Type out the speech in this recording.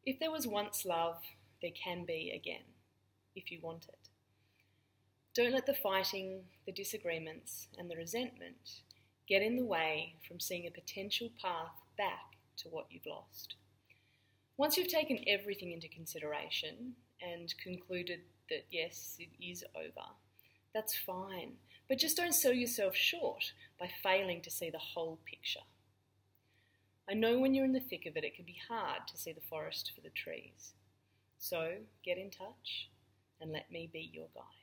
If there was once love, there can be again, if you want it. Don't let the fighting, the disagreements, and the resentment get in the way from seeing a potential path back to what you've lost. Once you've taken everything into consideration and concluded that yes, it is over, that's fine, but just don't sell yourself short by failing to see the whole picture. I know when you're in the thick of it, it can be hard to see the forest for the trees. So get in touch and let me be your guide.